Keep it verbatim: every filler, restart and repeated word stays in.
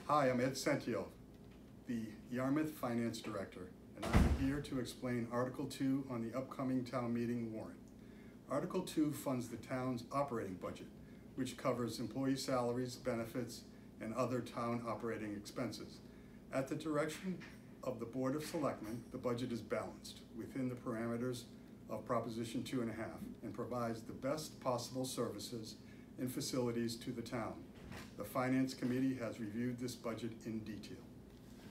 Hi, I'm Ed Senteio, the Yarmouth Finance Director, and I'm here to explain Article two on the upcoming town meeting warrant. Article two funds the town's operating budget, which covers employee salaries, benefits, and other town operating expenses. At the direction of the Board of Selectmen, the budget is balanced within the parameters of Proposition two and a half and provides the best possible services and facilities to the town. The Finance Committee has reviewed this budget in detail.